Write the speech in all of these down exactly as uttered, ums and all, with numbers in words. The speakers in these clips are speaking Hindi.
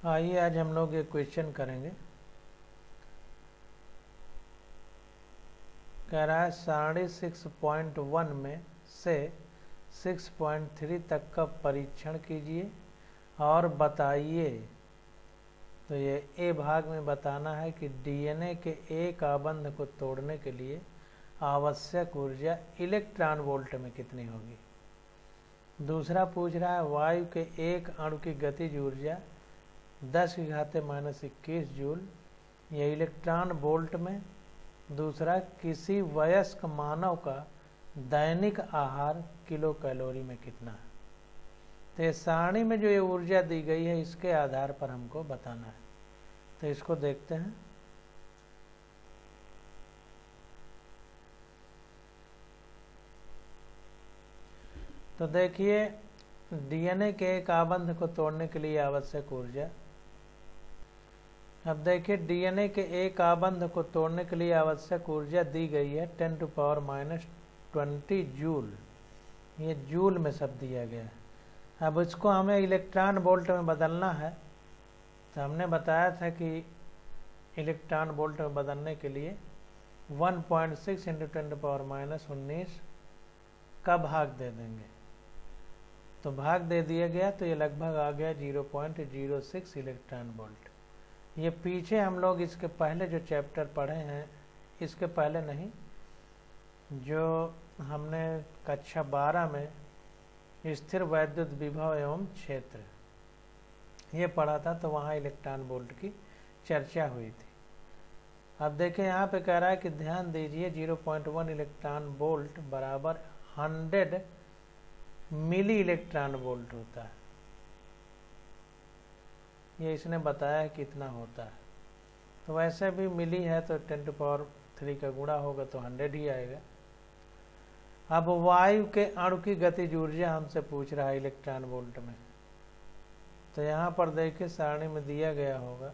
आइए आज हम लोग एक क्वेश्चन करेंगे। कह रहा है सारणी सिक्स पॉइंट वन में से सिक्स पॉइंट थ्री तक का परीक्षण कीजिए और बताइए। तो ये ए भाग में बताना है कि डीएनए के एक आबंध को तोड़ने के लिए आवश्यक ऊर्जा इलेक्ट्रॉन वोल्ट में कितनी होगी। दूसरा पूछ रहा है वायु के एक अणु की गतिज ऊर्जा दस की घाते माइनस इक्कीस जूल, यह इलेक्ट्रॉन वोल्ट में। दूसरा किसी वयस्क मानव का दैनिक आहार किलो कैलोरी में कितना है। तो ये सारणी में जो ये ऊर्जा दी गई है इसके आधार पर हमको बताना है। तो इसको देखते हैं। तो देखिए डीएनए के एक आबंध को तोड़ने के लिए आवश्यक ऊर्जा। अब देखिए डीएनए के एक आबंध को तोड़ने के लिए आवश्यक ऊर्जा दी गई है ten to power minus twenty joule. ये जूल में सब दिया गया है। अब इसको हमें इलेक्ट्रॉन वोल्ट में बदलना है। तो हमने बताया था कि इलेक्ट्रॉन वोल्ट में बदलने के लिए one point six into ten to power minus उन्नीस का भाग दे देंगे। तो भाग दे दिया गया तो ये लगभग आ गया zero point zero six electron volt. ये पीछे हम लोग इसके पहले जो चैप्टर पढ़े हैं, इसके पहले नहीं, जो हमने कक्षा बारह में स्थिर वैद्युत विभव एवं क्षेत्र ये पढ़ा था, तो वहाँ इलेक्ट्रॉन वोल्ट की चर्चा हुई थी। अब देखें यहाँ पे कह रहा है कि ध्यान दीजिए zero point one electron volt बराबर हंड्रेड मिली इलेक्ट्रॉन वोल्ट होता है। ये इसने बताया है कितना होता है। तो वैसे भी मिली है तो टेन टू पावर थ्री का गुणा होगा तो हंड्रेड ही आएगा। अब वायु के अणु की गतिज ऊर्जा हमसे पूछ रहा है इलेक्ट्रॉन वोल्ट में। तो यहाँ पर देखिए सारणी में दिया गया होगा।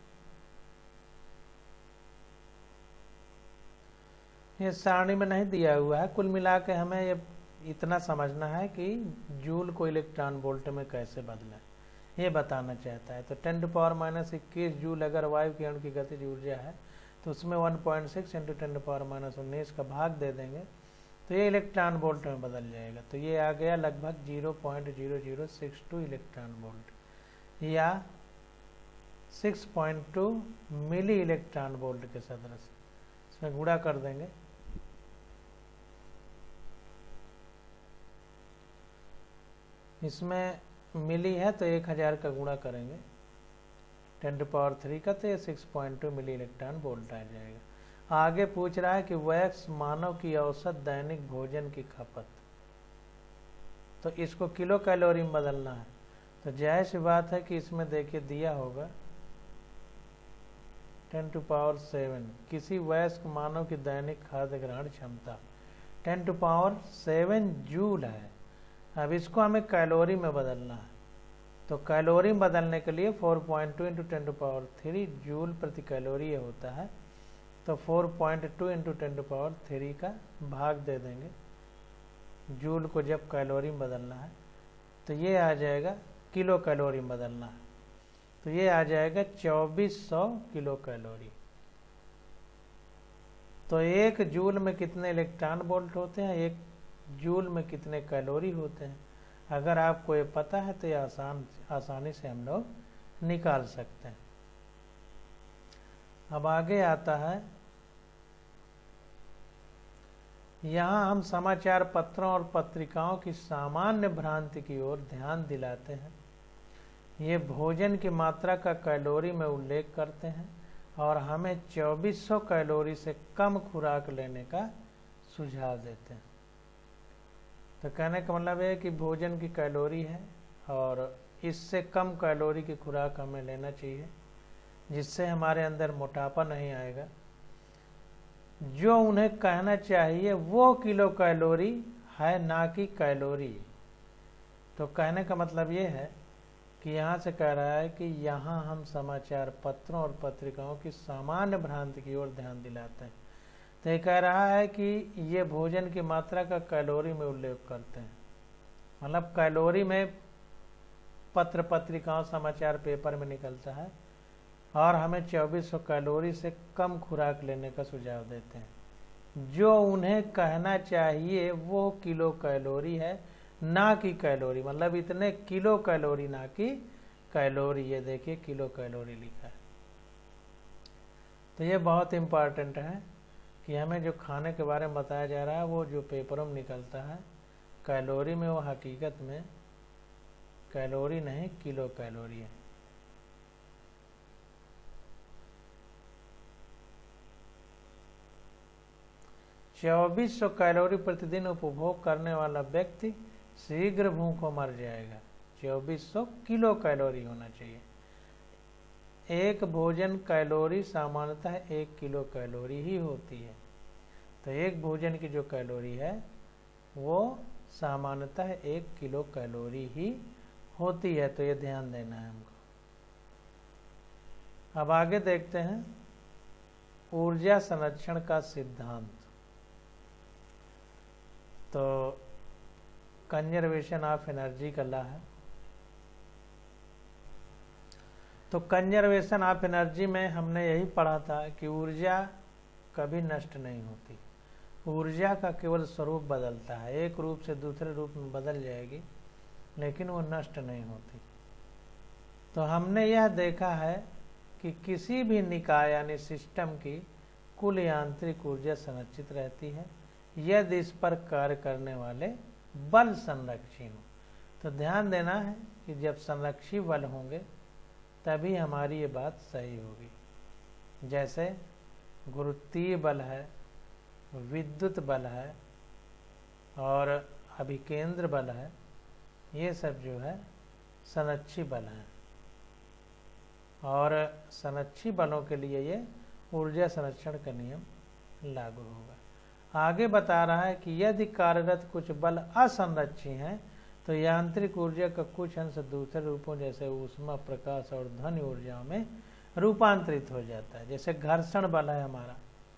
ये सारणी में नहीं दिया हुआ है। कुल मिला के हमें ये इतना समझना है कि जूल को इलेक्ट्रॉन वोल्ट में कैसे बदलें, ये बताना चाहता है। तो टेन टू पावर माइनस इक्कीस जूल अगर वायु के अणु की गतिज ऊर्जा है तो उसमें one point six into ten to power minus उन्नीस का भाग दे देंगे तो ये इलेक्ट्रॉन वोल्ट में बदल जाएगा। तो ये आ गया लगभग zero point zero zero six two electron volt या six point two milli electron volt के सदृश। इसमें गुणा कर देंगे। इसमें मिली है तो एक हज़ार का गुणा करेंगे टेन टू पावर थ्री का, तो ये six point two milli electron volt आ जाएगा। आगे पूछ रहा है कि वयस्क मानव की औसत दैनिक भोजन की खपत। तो इसको किलो कैलोरी में बदलना है। तो जाहिर सी बात है कि इसमें देखिए दिया होगा टेन टू पावर सेवन किसी वयस्क मानव की दैनिक खाद्य ग्रहण क्षमता ten to power seven joule है। अब इसको हमें कैलोरी में बदलना है। तो कैलोरी में बदलने के लिए four point two into ten to power three joule प्रति कैलोरी ये होता है। तो four point two into ten to power three का भाग दे देंगे जूल को जब कैलोरी में बदलना है। तो ये आ जाएगा किलो कैलोरी में बदलना है। तो ये आ जाएगा चौबीस सौ किलो कैलोरी। तो एक जूल में कितने इलेक्ट्रॉन वोल्ट होते हैं, एक जूल में कितने कैलोरी होते हैं। अगर आपको ये पता है तो ये आसान आसानी से हम लोग निकाल सकते हैं। अब आगे आता है, यहाँ हम समाचार पत्रों और पत्रिकाओं की सामान्य भ्रांति की ओर ध्यान दिलाते हैं। ये भोजन की मात्रा का कैलोरी में उल्लेख करते हैं और हमें चौबीस सौ कैलोरी से कम खुराक लेने का सुझाव देते हैं। तो कहने का मतलब है कि भोजन की कैलोरी है और इससे कम कैलोरी की खुराक हमें लेना चाहिए जिससे हमारे अंदर मोटापा नहीं आएगा। जो उन्हें कहना चाहिए वो किलो कैलोरी है, ना कि कैलोरी। तो कहने का मतलब ये है कि यहाँ से कह रहा है कि यहाँ हम समाचार पत्रों और पत्रिकाओं की सामान्य भ्रांति की ओर ध्यान दिलाते हैं। तो ये कह रहा है कि ये भोजन की मात्रा का कैलोरी में उल्लेख करते हैं, मतलब कैलोरी में पत्र पत्रिकाओं समाचार पेपर में निकलता है, और हमें चौबीस सौ कैलोरी से कम खुराक लेने का सुझाव देते हैं। जो उन्हें कहना चाहिए वो किलो कैलोरी है, ना कि कैलोरी, मतलब इतने किलो कैलोरी ना कि कैलोरी। ये देखिए किलो कैलोरी लिखा है। तो ये बहुत इम्पॉर्टेंट है कि हमें जो खाने के बारे में बताया जा रहा है वो जो पेपरों में निकलता है कैलोरी में, वो हकीकत में कैलोरी नहीं किलो कैलोरी है। चौबीस सौ कैलोरी प्रतिदिन उपभोग करने वाला व्यक्ति शीघ्र भूखों मर जाएगा। चौबीस सौ किलो कैलोरी होना चाहिए। एक भोजन कैलोरी सामान्यतः एक किलो कैलोरी ही होती है। तो एक भोजन की जो कैलोरी है वो सामान्यतः एक किलो कैलोरी ही होती है। तो ये ध्यान देना है हमको। अब आगे देखते हैं ऊर्जा संरक्षण का सिद्धांत। तो कंजर्वेशन ऑफ एनर्जी का ला है। तो कंजर्वेशन ऑफ एनर्जी में हमने यही पढ़ा था कि ऊर्जा कभी नष्ट नहीं होती। ऊर्जा का केवल स्वरूप बदलता है, एक रूप से दूसरे रूप में बदल जाएगी, लेकिन वो नष्ट नहीं होती। तो हमने यह देखा है कि किसी भी निकाय यानी सिस्टम की कुल यांत्रिक ऊर्जा संरक्षित रहती है यदि इस पर कार्य करने वाले बल संरक्षी हों। तो ध्यान देना है कि जब संरक्षी बल होंगे तभी हमारी ये बात सही होगी। जैसे गुरुत्वीय बल है, विद्युत बल है और अभिकेंद्र बल है, ये सब जो है संरक्षी बल है। और संरक्षी बलों के लिए ये ऊर्जा संरक्षण का नियम लागू होगा। आगे बता रहा है कि यदि कार्यरत कुछ बल असंरक्षी हैं तो यांत्रिक ऊर्जा का कुछ अंश दूसरे रूपों जैसे ऊष्मा, प्रकाश और ध्वनि ऊर्जाओं में रूपांतरित हो जाता है। जैसे घर्षण बल है हमारा,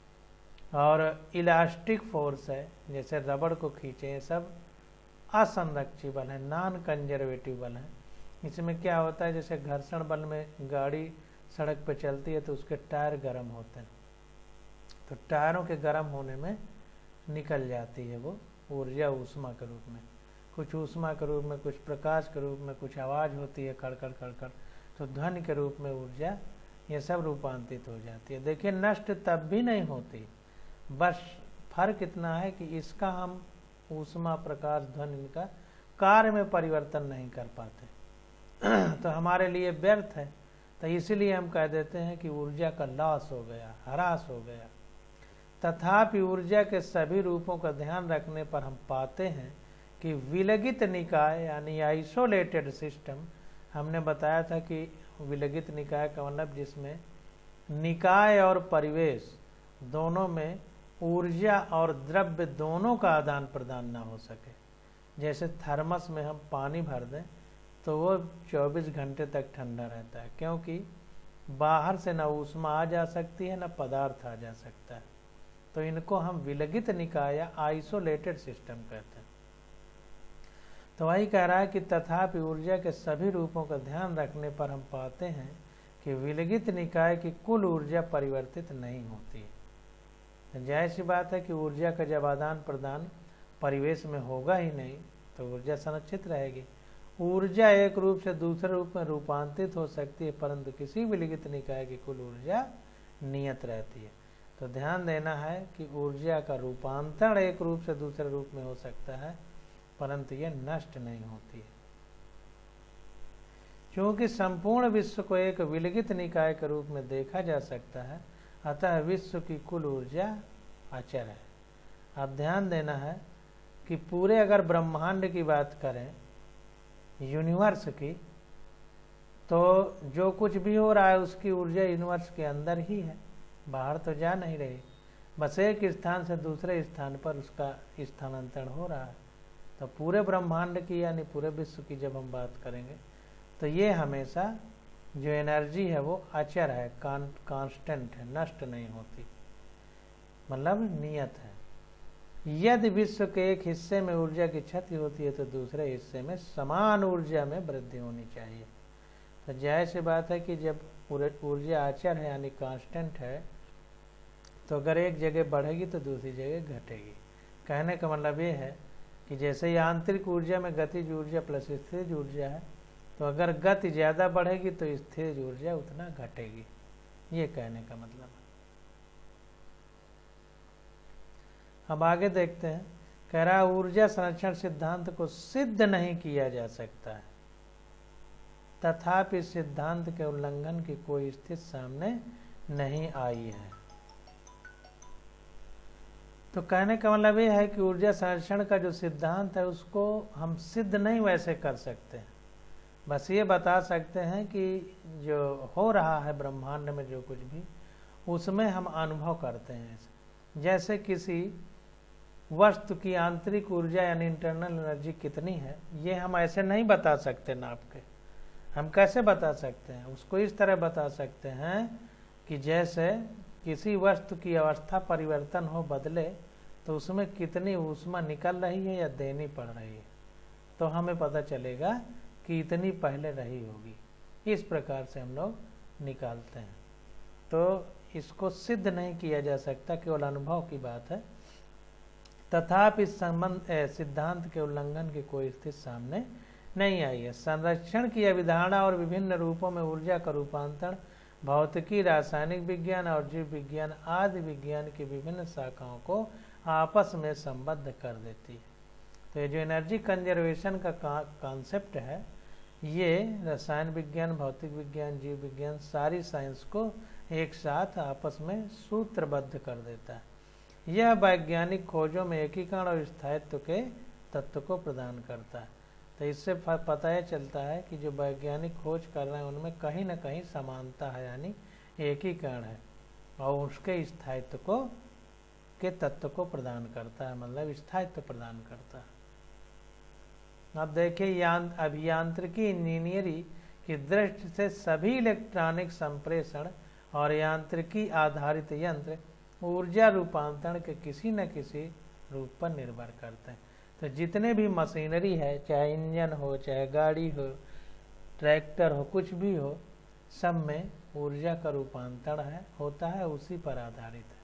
और इलास्टिक फोर्स है जैसे रबड़ को खींचे, ये सब असंरक्षी बल है, नॉन कंजर्वेटिव बल है। इसमें क्या होता है, जैसे घर्षण बल में गाड़ी सड़क पर चलती है तो उसके टायर गर्म होते हैं, तो टायरों के गर्म होने में निकल जाती है वो ऊर्जा ऊष्मा के रूप में, कुछ ऊष्मा के रूप में, कुछ प्रकाश के रूप में, कुछ आवाज़ होती है खड़खड़ खड़खड़, तो ध्वनि के रूप में ऊर्जा ये सब रूपांतरित हो जाती है। देखिए नष्ट तब भी नहीं होती, बस फर्क इतना है कि इसका हम ऊष्मा, प्रकाश, ध्वनि का कार्य में परिवर्तन नहीं कर पाते तो हमारे लिए व्यर्थ है। तो इसीलिए हम कह देते हैं कि ऊर्जा का लॉस हो गया, ह्रास हो गया। तथापि ऊर्जा के सभी रूपों का ध्यान रखने पर हम पाते हैं कि विलगित निकाय यानी आइसोलेटेड सिस्टम, हमने बताया था कि विलगित निकाय का मतलब जिसमें निकाय और परिवेश दोनों में ऊर्जा और द्रव्य दोनों का आदान प्रदान ना हो सके। जैसे थर्मस में हम पानी भर दें तो वो चौबीस घंटे तक ठंडा रहता है, क्योंकि बाहर से ना ऊष्मा आ जा सकती है ना पदार्थ आ जा सकता है। तो इनको हम विलगित निकाय या आइसोलेटेड सिस्टम कहते हैं। तो वही कह रहा है कि तथापि ऊर्जा के सभी रूपों का ध्यान रखने पर हम पाते हैं कि विलगित निकाय की कुल ऊर्जा परिवर्तित नहीं होती। जाहिर सी बात है कि ऊर्जा का जब आदान प्रदान परिवेश में होगा ही नहीं तो ऊर्जा संरक्षित रहेगी। ऊर्जा एक रूप से दूसरे रूप में रूपांतरित हो सकती है, परंतु किसी विलगित निकाय की कुल ऊर्जा नियत रहती है। तो ध्यान देना है कि ऊर्जा का रूपांतरण एक रूप से दूसरे रूप में हो सकता है, परंतु यह नष्ट नहीं होती है। क्योंकि संपूर्ण विश्व को एक विलगित निकाय के रूप में देखा जा सकता है, अतः विश्व की कुल ऊर्जा अचर है। अब ध्यान देना है कि पूरे अगर ब्रह्मांड की बात करें, यूनिवर्स की, तो जो कुछ भी हो रहा है उसकी ऊर्जा यूनिवर्स के अंदर ही है, बाहर तो जा नहीं रही, बस एक स्थान से दूसरे स्थान पर उसका स्थानांतरण हो रहा है। तो पूरे ब्रह्मांड की यानी पूरे विश्व की जब हम बात करेंगे तो ये हमेशा जो एनर्जी है वो अचर है, कांस्टेंट है, नष्ट नहीं होती, मतलब नियत है। यदि विश्व के एक हिस्से में ऊर्जा की क्षति होती है तो दूसरे हिस्से में समान ऊर्जा में वृद्धि होनी चाहिए। तो जाहिर सी बात है कि जब ऊर्जा अचर है यानी कांस्टेंट है, तो अगर एक जगह बढ़ेगी तो दूसरी जगह घटेगी। कहने का मतलब ये है कि जैसे ही आंतरिक ऊर्जा में गतिज ऊर्जा प्लस स्थिर ऊर्जा है, तो अगर गति ज़्यादा बढ़ेगी तो स्थिर ऊर्जा उतना घटेगी, ये कहने का मतलब है। अब आगे देखते हैं, कह रहा ऊर्जा संरक्षण सिद्धांत को सिद्ध नहीं किया जा सकता है, तथापि इस सिद्धांत के उल्लंघन की कोई स्थिति सामने नहीं आई है। तो कहने का मतलब ये है कि ऊर्जा संरक्षण का जो सिद्धांत है उसको हम सिद्ध नहीं वैसे कर सकते हैं, बस ये बता सकते हैं कि जो हो रहा है ब्रह्मांड में जो कुछ भी, उसमें हम अनुभव करते हैं। जैसे किसी वस्तु की आंतरिक ऊर्जा यानी इंटरनल एनर्जी कितनी है, ये हम ऐसे नहीं बता सकते नाप के। हम कैसे बता सकते हैं? उसको इस तरह बता सकते हैं कि जैसे किसी वस्तु की अवस्था परिवर्तन हो, बदले, तो उसमें कितनी ऊष्मा निकल रही है या देनी पड़ रही है, तो हमें पता चलेगा कि इतनी पहले रही होगी। इस प्रकार से हम लोग निकालते हैं। तो इसको सिद्ध नहीं किया जा सकता, केवल अनुभव की बात है। तथापि इस संबंध सिद्धांत के उल्लंघन की कोई स्थिति सामने नहीं आई है। संरक्षण की अवधारणा और विभिन्न रूपों में ऊर्जा का रूपांतरण भौतिकी, रासायनिक विज्ञान और जीव विज्ञान आदि विज्ञान की विभिन्न शाखाओं को आपस में संबद्ध कर देती है। तो ये जो एनर्जी कंजर्वेशन का कॉन्सेप्ट है, ये रसायन विज्ञान, भौतिक विज्ञान, जीव विज्ञान, सारी साइंस को एक साथ आपस में सूत्रबद्ध कर देता है। यह वैज्ञानिक खोजों में एकीकरण और स्थायित्व के तत्व को प्रदान करता है। तो इससे पता यह चलता है कि जो वैज्ञानिक खोज कर रहे हैं उनमें कहीं ना कहीं समानता है, यानी एकीकरण है, और उसके स्थायित्व को के तत्व को प्रदान करता है, मतलब स्थायित्व प्रदान करता है। अब देखिए, यान अभियांत्रिकी इंजीनियरी की दृष्टि से सभी इलेक्ट्रॉनिक संप्रेषण और यांत्रिकी आधारित यंत्र ऊर्जा रूपांतरण के किसी न किसी रूप पर निर्भर करते हैं। तो जितने भी मशीनरी है, चाहे इंजन हो, चाहे गाड़ी हो, ट्रैक्टर हो, कुछ भी हो, सब में ऊर्जा का रूपांतरण है होता है, उसी पर आधारित है।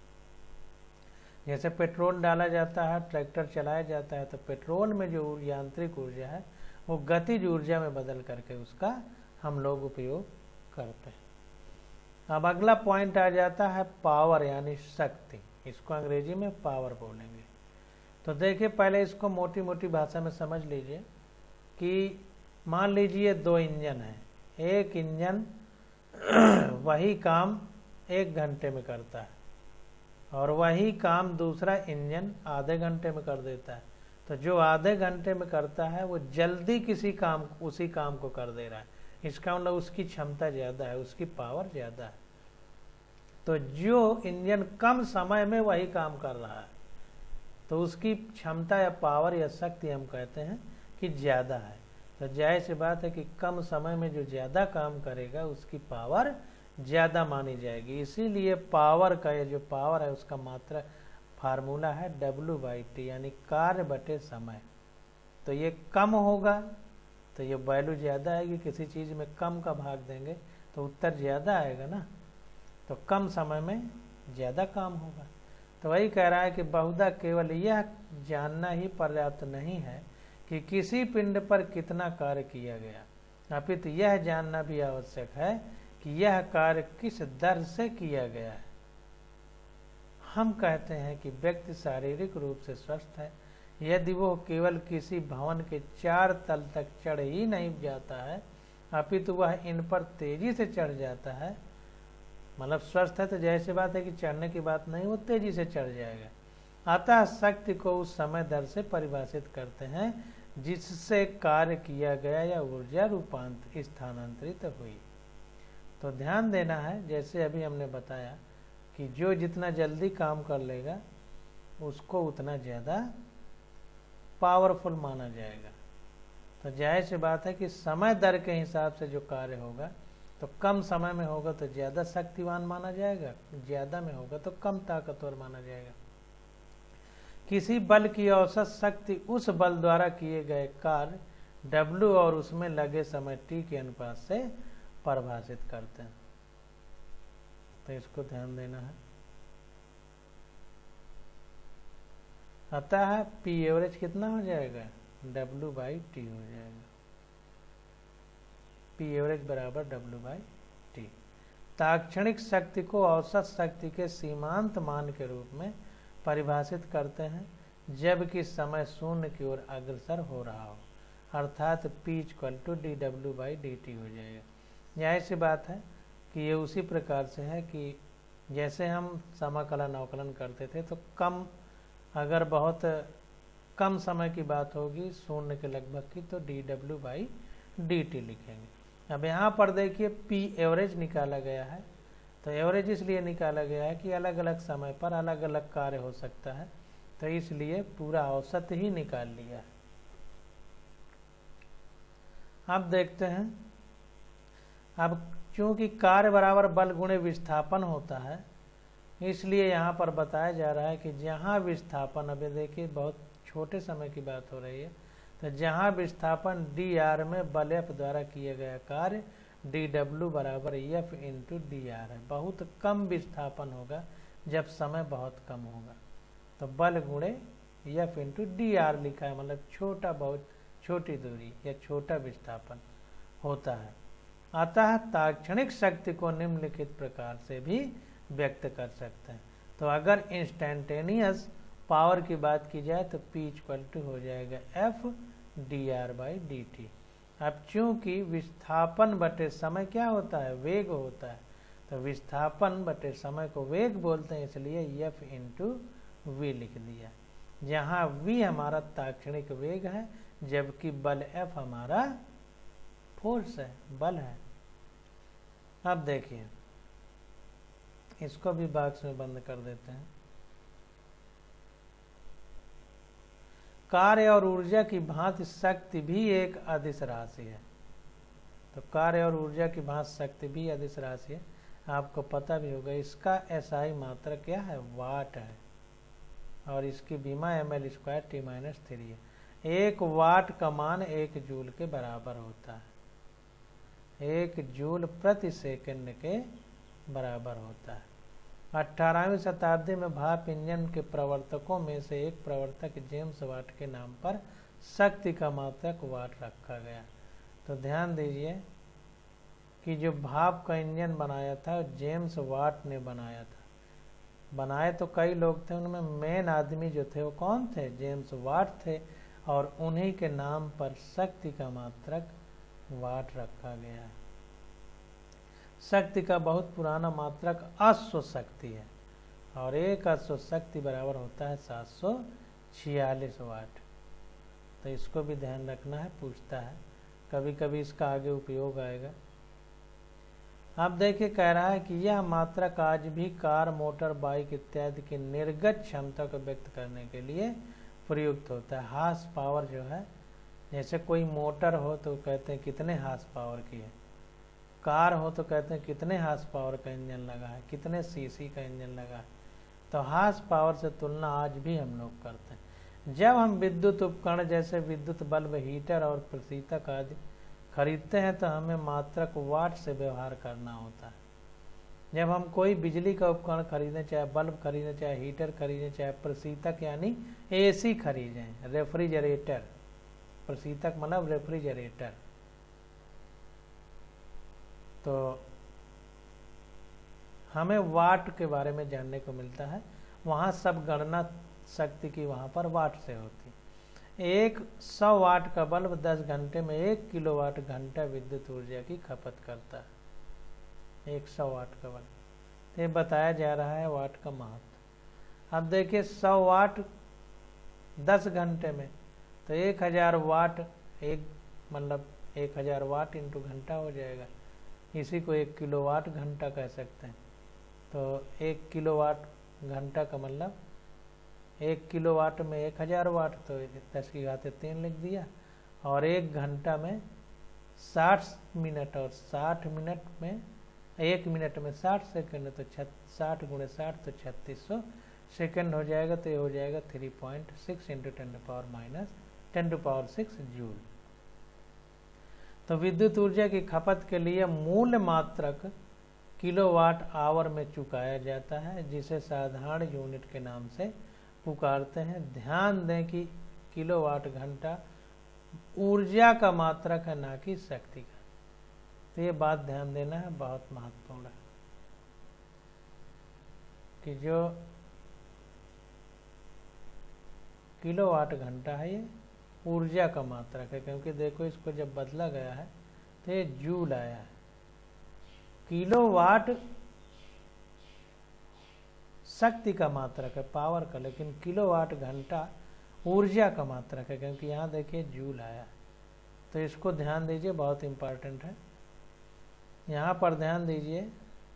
जैसे पेट्रोल डाला जाता है, ट्रैक्टर चलाया जाता है, तो पेट्रोल में जो यांत्रिक ऊर्जा है वो गतिज ऊर्जा में बदल करके उसका हम लोग उपयोग करते हैं। अब अगला पॉइंट आ जाता है पावर यानी शक्ति। इसको अंग्रेजी में पावर बोलेंगे। तो देखिए, पहले इसको मोटी मोटी भाषा में समझ लीजिए कि मान लीजिए दो इंजन है। एक इंजन वही काम एक घंटे में करता है और वही काम दूसरा इंजन आधे घंटे में कर देता है। तो जो आधे घंटे में करता है वो जल्दी किसी काम उसी काम को कर दे रहा है। इसका मतलब उसकी क्षमता ज़्यादा है, उसकी पावर ज़्यादा है। तो जो इंजन कम समय में वही काम कर रहा है, तो उसकी क्षमता या पावर या शक्ति हम कहते हैं कि ज़्यादा है। तो जाहिर सी बात है कि कम समय में जो ज़्यादा काम करेगा उसकी पावर ज़्यादा मानी जाएगी। इसीलिए पावर का ये जो पावर है उसका मात्रा फार्मूला है डब्ल्यू बाई टी, यानी कार्य बटे समय। तो ये कम होगा तो ये वैल्यू ज़्यादा आएगी। किसी चीज़ में कम का भाग देंगे तो उत्तर ज़्यादा आएगा ना, तो कम समय में ज़्यादा काम होगा। तो वही कह रहा है कि बहुधा केवल यह जानना ही पर्याप्त नहीं है कि किसी पिंड पर कितना कार्य किया गया, अपितु यह जानना भी आवश्यक है कि यह कार्य किस दर से किया गया है। हम कहते हैं कि व्यक्ति शारीरिक रूप से स्वस्थ है यदि वो केवल किसी भवन के चार तल तक चढ़ ही नहीं जाता है, अपितु वह इन पर तेजी से चढ़ जाता है। मतलब स्वस्थ है तो जैसी बात है कि चढ़ने की बात नहीं, वो तेजी से चढ़ जाएगा। अतः शक्ति को उस समय दर से परिभाषित करते हैं जिससे कार्य किया गया या ऊर्जा रूपांतर स्थानांतरित हुई। तो ध्यान देना है, जैसे अभी हमने बताया कि जो जितना जल्दी काम कर लेगा उसको उतना ज़्यादा पावरफुल माना जाएगा। तो जाहिर सी बात है कि समय दर के हिसाब से जो कार्य होगा, तो कम समय में होगा तो ज़्यादा शक्तिवान माना जाएगा, ज़्यादा में होगा तो कम ताकतवर माना जाएगा। किसी बल की औसत शक्ति उस बल द्वारा किए गए कार्य W और उसमें लगे समय t के अनुपात से परिभाषित करते हैं। तो इसको ध्यान देना है। अतः P एवरेज कितना हो जाएगा, W बाई टी हो जाएगा। P एवरेज बराबर W बाई टी। ताक्षणिक शक्ति को औसत शक्ति के सीमांत मान के रूप में परिभाषित करते हैं जबकि समय शून्य की ओर अग्रसर हो रहा हो, अर्थात P equal to D W by D T हो जाएगा। जाहिर सी बात है कि ये उसी प्रकार से है कि जैसे हम समाकलन अवकलन करते थे, तो कम अगर बहुत कम समय की बात होगी शून्य के लगभग की, तो D W by D T लिखेंगे। अब यहाँ पर देखिए P एवरेज निकाला गया है, तो एवरेज इसलिए निकाला गया है कि अलग अलग समय पर अलग अलग कार्य हो सकता है, तो इसलिए पूरा औसत ही निकाल लिया है। अब देखते हैं, अब चूंकि कार्य बराबर बल गुणे विस्थापन होता है, इसलिए यहाँ पर बताया जा रहा है कि जहाँ विस्थापन, अभी देखिए बहुत छोटे समय की बात हो रही है, तो जहाँ विस्थापन डी आर में बल एफ द्वारा किया गया कार्य डी डब्ल्यू बराबर एफ इंटू डी आर है। बहुत कम विस्थापन होगा जब समय बहुत कम होगा, तो बल गुणे एफ इंटू डी आर लिखा है, मतलब छोटा, बहुत छोटी दूरी या छोटा विस्थापन होता है। अतः ताक्षणिक शक्ति को निम्नलिखित प्रकार से भी व्यक्त कर सकते हैं। तो अगर इंस्टेंटेनियस पावर की बात की जाए तो P इक्वल टू हो जाएगा F D R by D T. अब चूंकि विस्थापन बटे समय क्या होता है, वेग होता है, तो विस्थापन बटे समय को वेग बोलते हैं, इसलिए एफ इंटू वी लिख दिया, जहाँ v हमारा ताक्षणिक वेग है जबकि बल F हमारा फोर्स है, बल है। अब देखिए इसको भी बॉक्स में बंद कर देते हैं। कार्य और ऊर्जा की भांति शक्ति भी एक अदिश राशि है। तो कार्य और ऊर्जा की भांति शक्ति भी अदिश राशि है, आपको पता भी होगा। इसका एसआई मात्रा क्या है, वाट है, और इसकी बीमा M L square T minus three है। एक वाट का मान एक जूल के बराबर होता है, एक जूल प्रति सेकंड के बराबर होता है। अठारहवीं शताब्दी में भाप इंजन के प्रवर्तकों में से एक प्रवर्तक जेम्स वाट के नाम पर शक्ति का मात्रक वाट रखा गया। तो ध्यान दीजिए कि जो भाप का इंजन बनाया था जेम्स वाट ने बनाया था। बनाए तो कई लोग थे, उनमें मेन आदमी जो थे वो कौन थे, जेम्स वाट थे, और उन्हीं के नाम पर शक्ति का मात्रक वाट रखा गया है। शक्ति का बहुत पुराना मात्रक अश्व शक्ति है, और एक अश्व शक्ति बराबर होता है सात सौ छियालीस वाट। तो इसको भी ध्यान रखना है, पूछता है कभी कभी, इसका आगे उपयोग आएगा। अब देखिए कह रहा है कि यह मात्रक आज भी कार, मोटर, बाइक इत्यादि की निर्गत क्षमता को व्यक्त करने के लिए प्रयुक्त होता है। हार्स पावर जो है, जैसे कोई मोटर हो तो कहते हैं कितने हार्स पावर की है, कार हो तो कहते हैं कितने हार्स पावर का इंजन लगा है, कितने सीसी का इंजन लगा है। तो हार्स पावर से तुलना आज भी हम लोग करते हैं। जब हम विद्युत उपकरण जैसे विद्युत बल्ब, हीटर और प्रशीतक आदि खरीदते हैं तो हमें मात्रक वाट से व्यवहार करना होता है। जब हम कोई बिजली का उपकरण खरीदें, चाहे बल्ब खरीदें, चाहे हीटर खरीदें, चाहे प्रशीतक यानी एसी खरीदें, रेफ्रिजरेटर, प्रशीतक मतलब रेफ्रिजरेटर, तो हमें वाट के बारे में जानने को मिलता है। वहाँ सब गणना शक्ति की वहाँ पर वाट से होती। एक सौ वाट का बल्ब दस घंटे में एक किलोवाट घंटा विद्युत ऊर्जा की खपत करता है। एक सौ वाट का बल्ब, ये बताया जा रहा है वाट का महत्व। अब देखिए सौ वाट दस घंटे में, तो एक हजार वाट, एक मतलब एक हजार वाट इंटू घंटा हो जाएगा। इसी को एक किलोवाट घंटा कह सकते हैं। तो एक किलोवाट घंटा का मतलब एक किलोवाट में एक हजार वाट, तो दस की घाते तीन लिख दिया। और एक घंटा में साठ मिनट, और साठ मिनट में, एक मिनट में साठ सेकंड, तो साठ गुणे साठ तो छत्तीस सौ सेकेंड हो जाएगा, तो ये हो जाएगा three point six into ten to power minus ten to power six joule. तो विद्युत ऊर्जा की खपत के लिए मूल मात्रक किलोवाट आवर में चुकाया जाता है, जिसे साधारण यूनिट के नाम से पुकारते हैं। ध्यान दें कि किलोवाट घंटा ऊर्जा का मात्रक है, ना कि शक्ति का। तो ये बात ध्यान देना है, बहुत महत्वपूर्ण है कि जो किलोवाट घंटा है ये ऊर्जा का मात्रक है, क्योंकि देखो इसको जब बदला गया है तो ये जूल आया है। किलोवाट शक्ति का मात्रक है, पावर का, लेकिन किलोवाट घंटा ऊर्जा का मात्रक है, क्योंकि यहाँ देखिए जूल आया है। तो इसको ध्यान दीजिए, बहुत इंपॉर्टेंट है। यहाँ पर ध्यान दीजिए,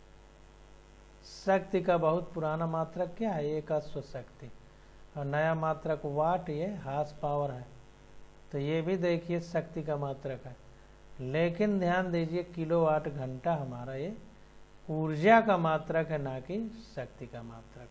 शक्ति का बहुत पुराना मात्रक क्या है, एक अश्व शक्ति, और नया मात्रक वाट, ये हार्स पावर है। तो ये भी देखिए शक्ति का मात्रक है, लेकिन ध्यान दीजिए किलोवाट घंटा हमारा ये ऊर्जा का मात्रक है, ना कि शक्ति का मात्रक।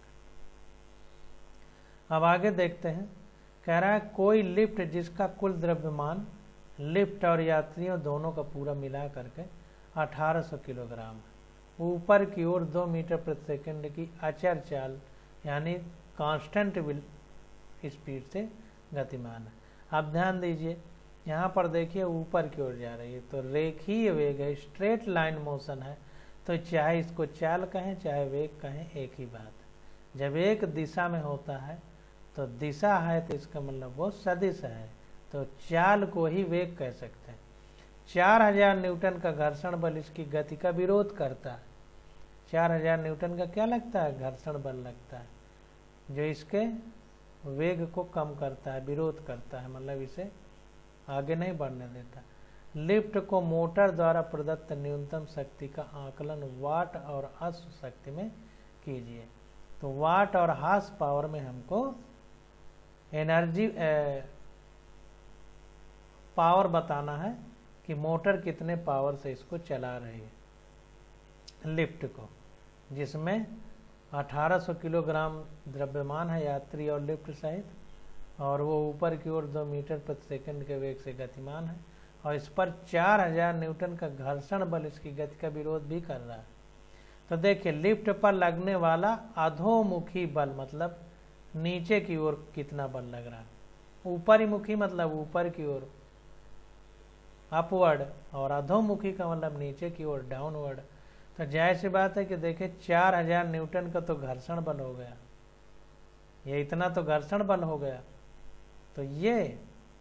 अब आगे देखते हैं, कह रहा है कोई लिफ्ट जिसका कुल द्रव्यमान लिफ्ट और यात्रियों दोनों का पूरा मिला करके अठारह सौ किलोग्राम है, ऊपर की ओर दो मीटर प्रति सेकंड की अचर चाल यानी कांस्टेंट स्पीड से गतिमान है। अब ध्यान दीजिए, यहाँ पर देखिए ऊपर की ओर जा रही है, तो रेखीय वेग है, स्ट्रेट लाइन मोशन है। तो चाहे इसको चाल कहें चाहे वेग कहें, एक ही बात है। जब एक दिशा में होता है तो दिशा है, तो इसका मतलब वो सदिश है, तो चाल को ही वेग कह सकते हैं। चार हजार न्यूटन का घर्षण बल इसकी गति का विरोध करता है। चार हजार न्यूटन का क्या लगता है, घर्षण बल लगता है, जो इसके वेग को कम करता है, विरोध करता है, मतलब इसे आगे नहीं बढ़ने देता। लिफ्ट को मोटर द्वारा प्रदत्त न्यूनतम शक्ति का आकलन वाट और अश्व शक्ति में कीजिए। तो वाट और हार्स पावर में हमको एनर्जी पावर बताना है कि मोटर कितने पावर से इसको चला रही है लिफ्ट को, जिसमें अठारह सौ किलोग्राम द्रव्यमान है यात्री और लिफ्ट सहित, और वो ऊपर की ओर दो मीटर प्रति सेकंड के वेग से गतिमान है, और इस पर चार हजार न्यूटन का घर्षण बल इसकी गति का विरोध भी कर रहा है। तो देखिए लिफ्ट पर लगने वाला अधोमुखी बल मतलब नीचे की ओर कितना बल लग रहा है, ऊपरी मुखी मतलब ऊपर की ओर अपवर्ड, और अधोमुखी का मतलब नीचे की ओर डाउनवर्ड। तो जाहिर सी बात है कि देखिए चार हजार न्यूटन का तो घर्षण बल हो गया, ये इतना तो घर्षण बल हो गया। तो ये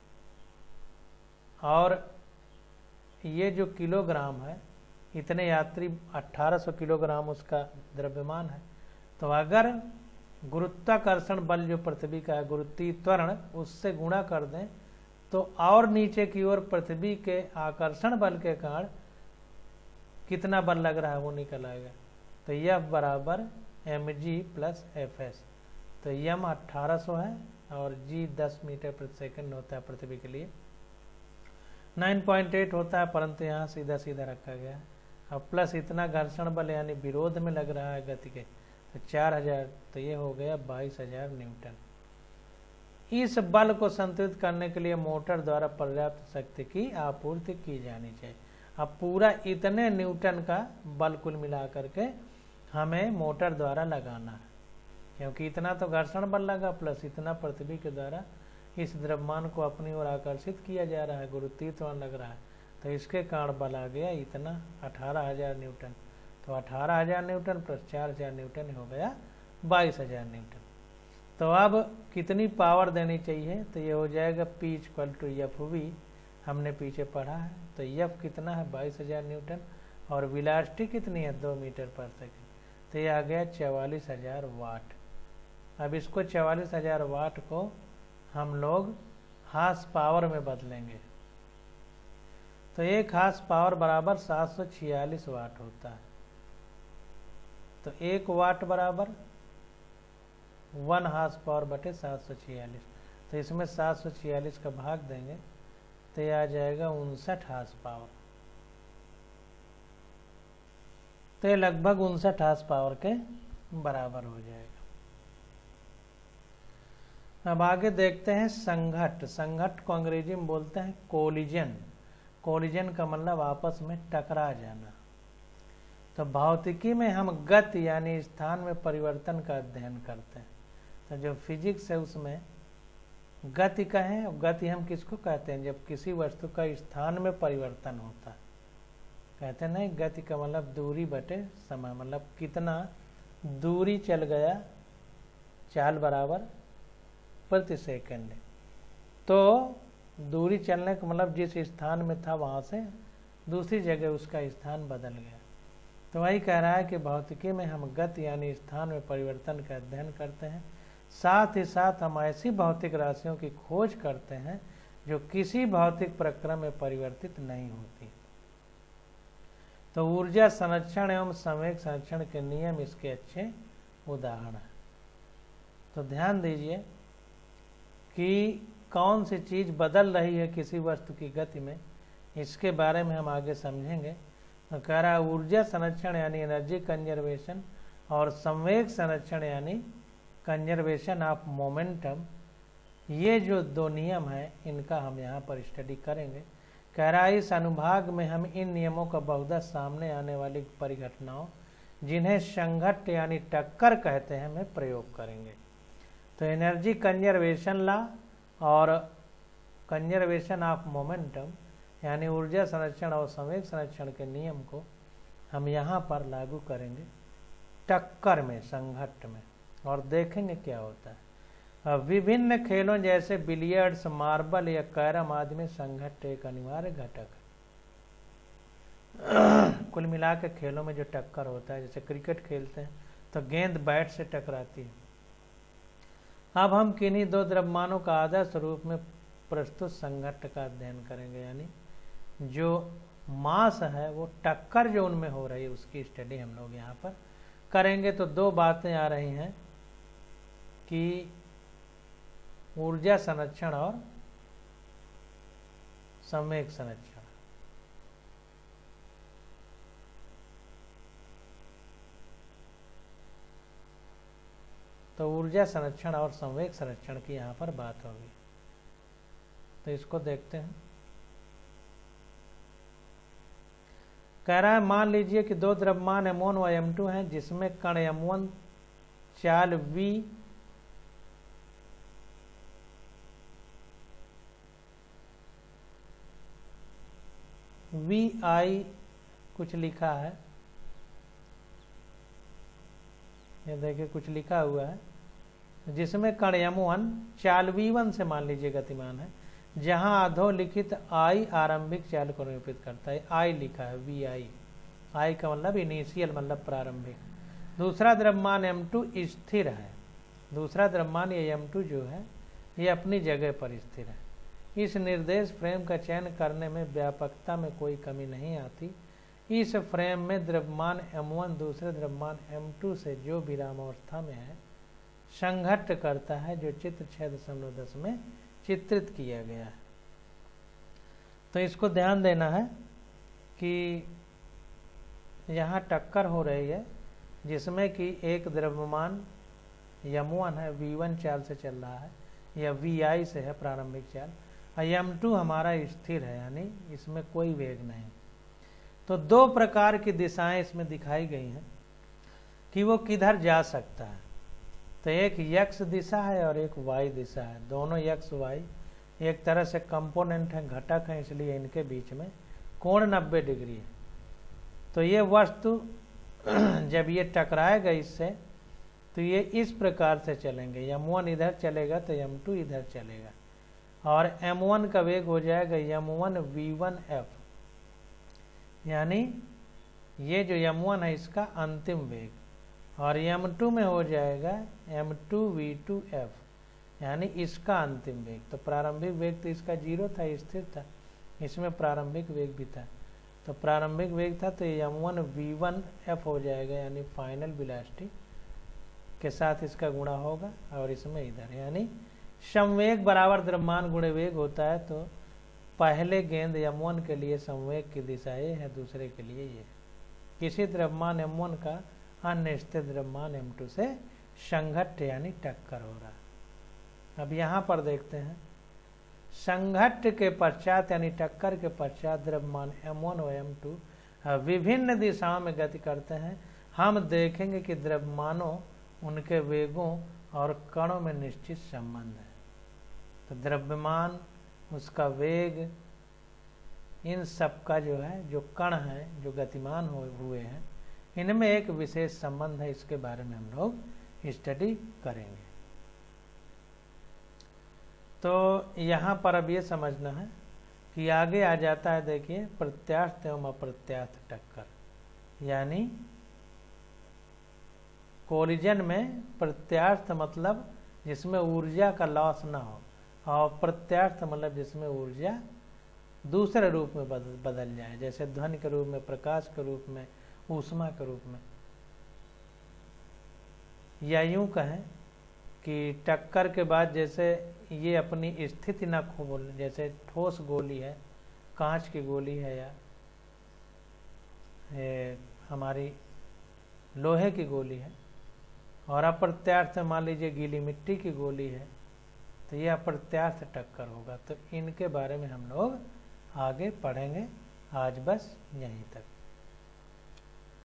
और ये जो किलोग्राम है, इतने यात्री अठारह सौ किलोग्राम उसका द्रव्यमान है। तो अगर गुरुत्वाकर्षण बल जो पृथ्वी का है, गुरुत्वीय त्वरण, उससे गुणा कर दें तो और नीचे की ओर पृथ्वी के आकर्षण बल के कारण कितना बल लग रहा है वो निकल आएगा। तो यह बराबर M G plus F S. तो यम अट्ठारह सौ है और जी दस मीटर प्रति सेकंड होता है पृथ्वी के लिए, नौ पॉइंट आठ होता है, परंतु यहाँ सीधा सीधा रखा गया है। अब प्लस इतना घर्षण बल यानी विरोध में लग रहा है गति के, तो चार हजार, तो ये हो गया बाईस हजार न्यूटन। इस बल को संतुलित करने के लिए मोटर द्वारा पर्याप्त शक्ति की आपूर्ति की जानी चाहिए। अब पूरा इतने न्यूटन का बल कुल मिला करके हमें मोटर द्वारा लगाना है, क्योंकि इतना तो घर्षण बल लगा प्लस इतना पृथ्वी के द्वारा इस द्रव्यमान को अपनी ओर आकर्षित किया जा रहा है, गुरुत्वीय त्वरण लग रहा है, तो इसके कारण बल आ गया इतना अठारह हजार न्यूटन। तो अठारह हजार न्यूटन प्लस चार हजार न्यूटन हो गया बाईस हजार न्यूटन। तो अब कितनी पावर देनी चाहिए, तो ये हो जाएगा P equal to F V, हमने पीछे पढ़ा है। तो एफ कितना है बाईस हजार न्यूटन, और वेलोसिटी कितनी है दो मीटर पर सेकंड, तो ये आ गया चवालीस हजार वाट। अब इसको चवालीस हजार वाट को हम लोग हार्स पावर में बदलेंगे, तो एक हार्स पावर बराबर सात सौ छियालीस वाट होता है। तो एक वाट बराबर वन हार्स पावर बटे सात सौ छियालीस, तो इसमें सात सौ छियालीस का भाग देंगे तो यह आ जाएगा उनसठ हार्स पावर। तो ये लगभग उनसठ हार्स पावर के बराबर हो जाएगा। अब आगे देखते हैं संघट्ट। संघट्ट को अंग्रेजी में बोलते हैं कोलिजन। कोलिजन का मतलब आपस में टकरा जाना। तो भौतिकी में हम गति यानी स्थान में परिवर्तन का अध्ययन करते हैं। तो जो फिजिक्स है उसमें गति का है। गति हम किसको कहते हैं? जब किसी वस्तु का स्थान में परिवर्तन होता है। कहते हैं नहीं, गति का मतलब दूरी बटे समय, मतलब कितना दूरी चल गया चाल बराबर प्रति सेकंड। तो दूरी चलने का मतलब जिस स्थान में था वहाँ से दूसरी जगह उसका स्थान बदल गया। तो वही कह रहा है कि भौतिकी में हम गति यानी स्थान में परिवर्तन का अध्ययन करते हैं। साथ ही साथ हम ऐसी भौतिक राशियों की खोज करते हैं जो किसी भौतिक प्रक्रम में परिवर्तित नहीं होती। तो ऊर्जा संरक्षण एवं संवेग संरक्षण के नियम इसके अच्छे उदाहरण हैं। तो ध्यान दीजिए कि कौन सी चीज बदल रही है किसी वस्तु की गति में, इसके बारे में हम आगे समझेंगे। तो कह रहा है ऊर्जा संरक्षण यानी एनर्जी कंजर्वेशन और संवेग संरक्षण यानी कंजर्वेशन ऑफ मोमेंटम, ये जो दो नियम है इनका हम यहाँ पर स्टडी करेंगे। कह रहा है इस अनुभाग में हम इन नियमों का बहुधा सामने आने वाली परिघटनाओं जिन्हें संघट्ट यानी टक्कर कहते हैं में प्रयोग करेंगे। तो एनर्जी कंजर्वेशन लॉ और कंजर्वेशन ऑफ मोमेंटम यानी ऊर्जा संरक्षण और संवेग संरक्षण के नियम को हम यहाँ पर लागू करेंगे टक्कर में, संघट्ट में, और देखेंगे क्या होता है। विभिन्न खेलों जैसे बिलियर्ड्स, मार्बल या कैरम आदि में संघट्ट एक अनिवार्य घटक है। कुल मिलाकर खेलों में जो टक्कर होता है, जैसे क्रिकेट खेलते हैं तो गेंद बैट से टकराती है। अब हम किन्हीं दो द्रव्यमानों का आदर्श रूप में प्रस्तुत संघट्ट का अध्ययन करेंगे, यानी जो मास है वो टक्कर जो उनमें हो रही है उसकी स्टडी हम लोग यहाँ पर करेंगे। तो दो बातें आ रही हैं कि ऊर्जा संरक्षण और संवेग संरक्षण। तो ऊर्जा संरक्षण और संवेग संरक्षण की यहाँ पर बात होगी। तो इसको देखते हैं। कह रहा है मान लीजिए कि दो द्रव्यमान एम वन व एम टू हैं जिसमें कण एम वन चाल v वी आई कुछ लिखा है, ये देखिए कुछ लिखा हुआ है, जिसमें कण एम वन चाल वी वन से मान लीजिए गतिमान है, जहां अधोलिखित आई आरंभिक चाल को निरूपित करता है। आई लिखा है, वी आई, आई का मतलब इनिशियल मतलब प्रारंभिक। दूसरा द्रव्यमान एम टू स्थिर है, दूसरा द्रव्यमान ये एम टू जो है ये अपनी जगह पर स्थिर है। इस निर्देश फ्रेम का चयन करने में व्यापकता में कोई कमी नहीं आती। इस फ्रेम में द्रव्यमान एम वन दूसरे द्रव्यमान एम टू से जो विरामावस्था में है संघट्ट करता है, जो चित्र छह दशमलव दस में चित्रित किया गया है। तो इसको ध्यान देना है कि यहाँ टक्कर हो रही है जिसमें कि एक द्रव्यमान एम वन है, वी वन चाल से चल रहा है या वी आई से है प्रारंभिक चाल, और एम टू हमारा स्थिर है यानी इसमें कोई वेग नहीं। तो दो प्रकार की दिशाएं इसमें दिखाई गई हैं कि वो किधर जा सकता है। तो एक यक्ष दिशा है और एक वाई दिशा है। दोनों यक्ष वाई एक तरह से कंपोनेंट हैं, घटक हैं, इसलिए इनके बीच में कोण नब्बे डिग्री है। तो ये वस्तु जब ये टकराएगा इससे तो ये इस प्रकार से चलेंगे, एम वन इधर चलेगा तो एम टू इधर चलेगा, और एम वन का वेग हो जाएगा M one V one F, यानी ये जो एम वन है इसका अंतिम वेग, और एम टू में हो जाएगा M two V two F, यानी इसका अंतिम वेग। तो प्रारंभिक वेग तो इसका जीरो था, स्थिर था, इसमें प्रारंभिक वेग भी था। तो प्रारंभिक वेग था तो M one V one F हो जाएगा, यानी फाइनल वेलोसिटी के साथ इसका गुणा होगा, और इसमें इधर यानी संवेग बराबर द्रव्यमान गुणे वेग होता है। तो पहले गेंद एम वन के लिए संवेग की दिशा ये है, दूसरे के लिए ये। किसी द्रव्यमान एम वन का अन्य स्थिर द्रव्यमान एम टू से संघट्ट यानी टक्कर हो रहा। अब यहाँ पर देखते हैं, संघट्ट के पश्चात यानी टक्कर के पश्चात द्रव्यमान एम वन व एम टू विभिन्न दिशाओं में गति करते हैं। हम देखेंगे कि द्रव्यमानों, उनके वेगों और कणों में निश्चित संबंध है। तो द्रव्यमान, उसका वेग, इन सब का जो है, जो कण है, जो गतिमान हुए हैं, इनमें एक विशेष संबंध है। इसके बारे में हम लोग स्टडी करेंगे। तो यहाँ पर अब ये समझना है कि आगे आ जाता है, देखिए, प्रत्यास्थ एवं अप्रत्यास्थ टक्कर। यानी कोलिजन में प्रत्यास्थ मतलब जिसमें ऊर्जा का लॉस ना हो, और प्रत्यास्थ मतलब जिसमें ऊर्जा दूसरे रूप में बदल बदल जाए, जैसे ध्वनि के रूप में, प्रकाश के रूप में, ऊष्मा के रूप में। या यूं कहें कि टक्कर के बाद जैसे ये अपनी स्थिति ना खो, जैसे ठोस गोली है, कांच की गोली है, या ए, हमारी लोहे की गोली है, और अप्रत्यास्थ मान लीजिए गीली मिट्टी की गोली है, तो ये अप्रत्यास्थ टक्कर होगा। तो इनके बारे में हम लोग आगे पढ़ेंगे। आज बस यहीं तक।